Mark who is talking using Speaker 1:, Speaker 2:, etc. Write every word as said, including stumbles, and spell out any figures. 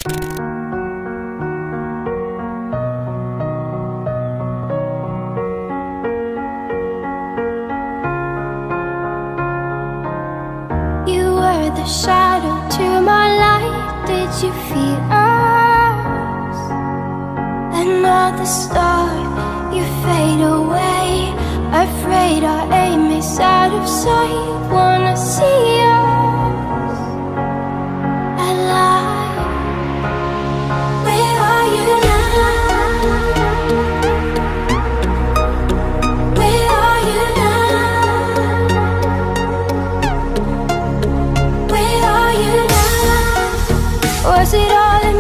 Speaker 1: The shadow to my light, did you feel us? Another star, you fade away. Afraid our aim is out of sight. Wanna see us alive. Where are you now? Where are you now? Was it all